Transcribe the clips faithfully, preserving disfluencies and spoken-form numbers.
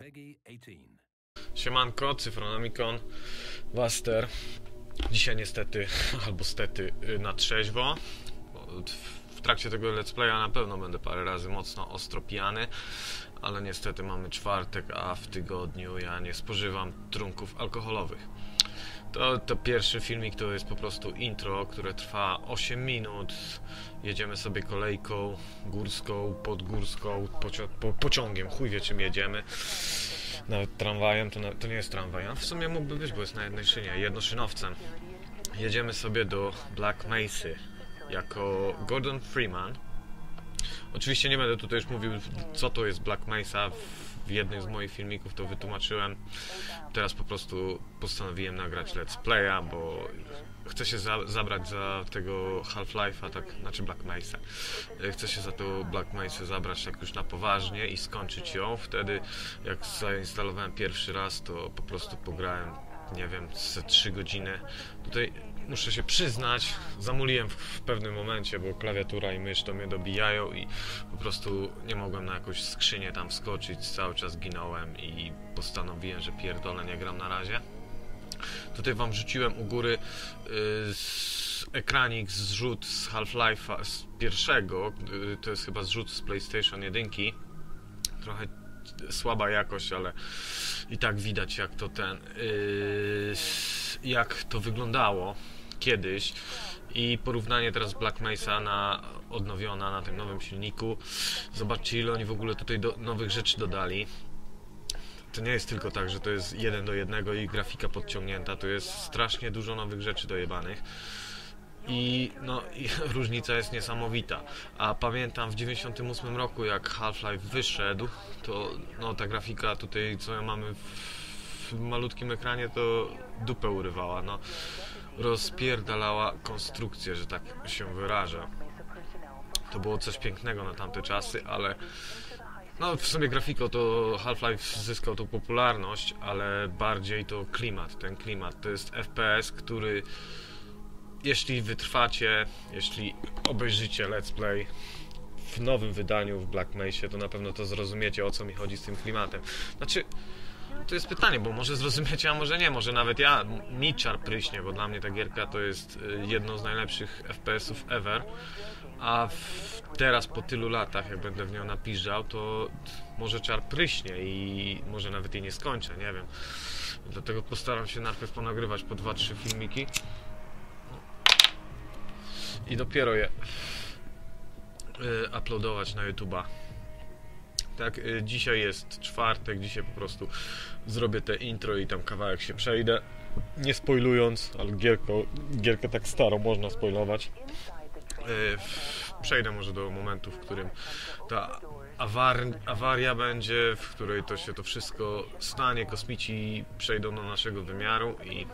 Siemanko, Cyfronomicon, Waster. Dzisiaj niestety, albo stety, na trzeźwo. W trakcie tego let's playa na pewno będę parę razy mocno ostro pijany, ale niestety mamy czwartek, a w tygodniu ja nie spożywam trunków alkoholowych. To, to pierwszy filmik to jest po prostu intro, które trwa osiem minut. Jedziemy sobie kolejką górską, podgórską, pocio po pociągiem, chuj wie czym jedziemy. Nawet tramwajem, to, na, to nie jest tramwaj, a w sumie mógłby być, bo jest na jednej szynie, jednoszynowcem. Jedziemy sobie do Black Mesy jako Gordon Freeman. Oczywiście nie będę tutaj już mówił, co to jest Black Mesa. W jednym z moich filmików to wytłumaczyłem. Teraz po prostu postanowiłem nagrać let's playa, bo chcę się za, zabrać za tego Half-Life'a, tak, znaczy Black Mesa. Chcę się za to Black Mesa zabrać tak już na poważnie i skończyć ją. Wtedy jak zainstalowałem pierwszy raz, to po prostu pograłem, nie wiem, ze trzy godziny. Tutaj muszę się przyznać, zamuliłem w, w pewnym momencie, bo klawiatura i mysz to mnie dobijają i po prostu nie mogłem na jakąś skrzynię tam wskoczyć, cały czas ginąłem i postanowiłem, że pierdolę, nie gram na razie. Tutaj wam wrzuciłem u góry yy, z ekranik, zrzut z Half-Life'a z pierwszego, yy, to jest chyba zrzut z PlayStation jeden. Trochę słaba jakość, ale i tak widać jak to ten yy, jak to wyglądało kiedyś i porównanie teraz Black Mesa na odnowiona na tym nowym silniku. Zobaczcie, ile oni w ogóle tutaj do, nowych rzeczy dodali. To nie jest tylko tak, że to jest jeden do jednego i grafika podciągnięta, to jest strasznie dużo nowych rzeczy dojebanych. I no i różnica jest niesamowita. A pamiętam w dziewięćdziesiątym ósmym roku, jak Half-Life wyszedł, to no ta grafika tutaj, co mamy w, w malutkim ekranie, to dupę urywała, no rozpierdalała konstrukcję, że tak się wyrażę. To było coś pięknego na tamte czasy, ale no w sumie grafiko to Half-Life zyskał tą popularność, ale bardziej to klimat, ten klimat, to jest F P S, który jeśli wytrwacie, jeśli obejrzycie let's play w nowym wydaniu w Black Mesie, to na pewno to zrozumiecie, o co mi chodzi z tym klimatem. Znaczy, to jest pytanie, bo może zrozumiecie, a może nie, może nawet ja, mi czar pryśnie, bo dla mnie ta gierka to jest jedno z najlepszych F P S-ów ever, a w, teraz po tylu latach, jak będę w nią napiżał, to może czar pryśnie i może nawet jej nie skończę, nie wiem. Dlatego postaram się najpierw ponagrywać po dwa trzy filmiki i dopiero je y, uploadować na YouTube'a. Tak, y, dzisiaj jest czwartek, dzisiaj po prostu zrobię te intro i tam kawałek się przejdę, nie spoilując, ale gierko, gierkę tak starą można spoilować. Y, przejdę może do momentu, w którym ta awar, awaria będzie, w której to się to wszystko stanie, kosmici przejdą do naszego wymiaru i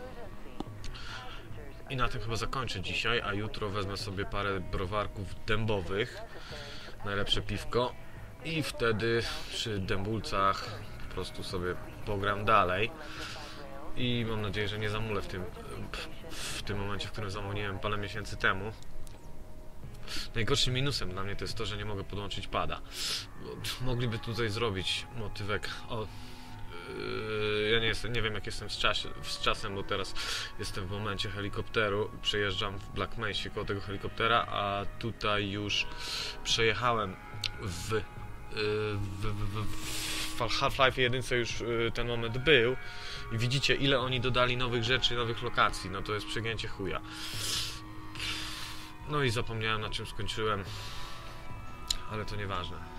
I na tym chyba zakończę dzisiaj, a jutro wezmę sobie parę browarków dębowych, najlepsze piwko i wtedy przy dębulcach po prostu sobie pogram dalej i mam nadzieję, że nie zamulę w tym, w tym momencie, w którym zamuliłem parę miesięcy temu. Najgorszym minusem dla mnie to jest to, że nie mogę podłączyć pada. Mogliby tutaj zrobić motywek o... Ja nie, jestem, nie wiem jak jestem z, czasie, z czasem, bo teraz jestem w momencie helikopteru, przejeżdżam w Black Mesie koło tego helikoptera, a tutaj już przejechałem w, w, w, w Half-Life jeden już ten moment był i widzicie, ile oni dodali nowych rzeczy, nowych lokacji, no to jest przegięcie chuja. No i zapomniałem, na czym skończyłem, ale to nieważne.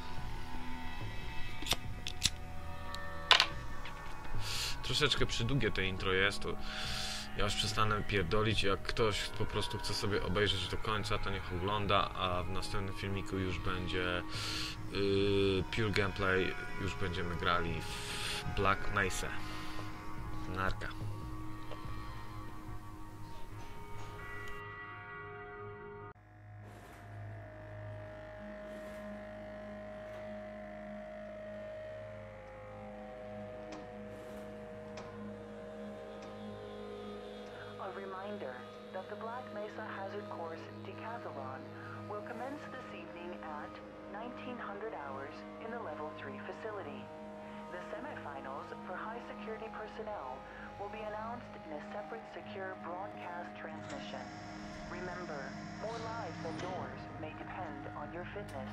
Troszeczkę przydługie te intro jest, to ja już przestanę pierdolić. Jak ktoś po prostu chce sobie obejrzeć do końca, to niech ogląda, a w następnym filmiku już będzie yy, pure gameplay, już będziemy grali w Black Mesa. Narka. A reminder that the Black Mesa Hazard Course Decathlon will commence this evening at nineteen hundred hours in the Level three facility. The semifinals for high-security personnel will be announced in a separate secure broadcast transmission. Remember, more lives than yours may depend on your fitness.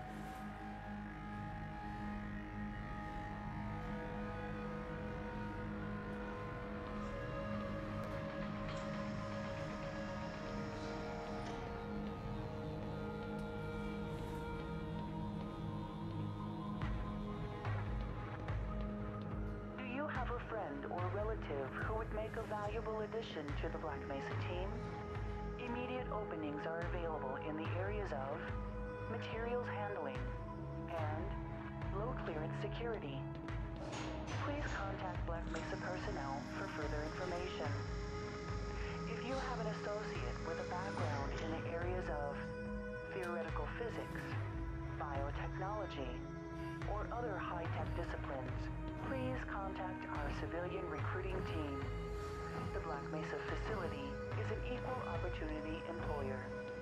Have a friend or relative who would make a valuable addition to the Black Mesa team? Immediate openings are available in the areas of materials handling and low clearance security. Please contact Black Mesa personnel for further information. If you have an associate with a background in the areas of theoretical physics, biotechnology, or other high-tech disciplines, please contact our civilian recruiting team. The Black Mesa facility is an equal opportunity employer.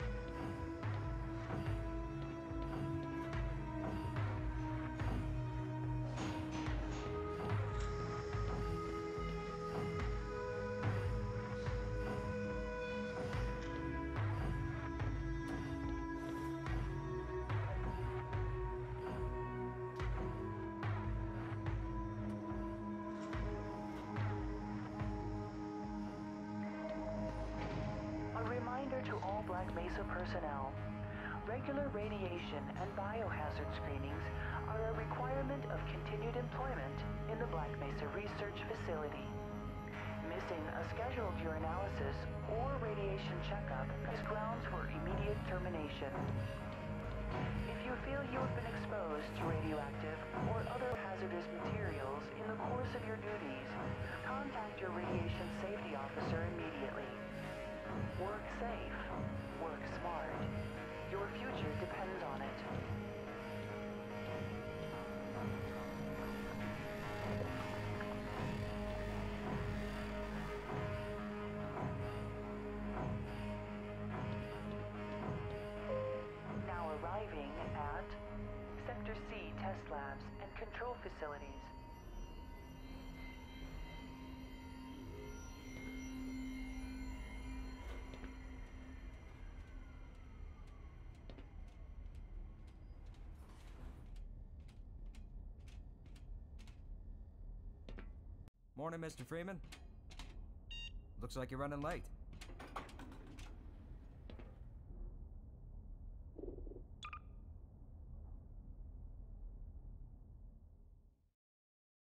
Reminder to all Black Mesa personnel, regular radiation and biohazard screenings are a requirement of continued employment in the Black Mesa Research Facility. Missing a scheduled urinalysis or radiation checkup is grounds for immediate termination. If you feel you have been exposed to radioactive or other hazardous materials in the course of your duties, contact your radiation safety officer immediately. Work safe. Work smart. Your future depends on it. Now arriving at Sector C test labs and control facilities. Morning, Mister Freeman. Looks like you're running late.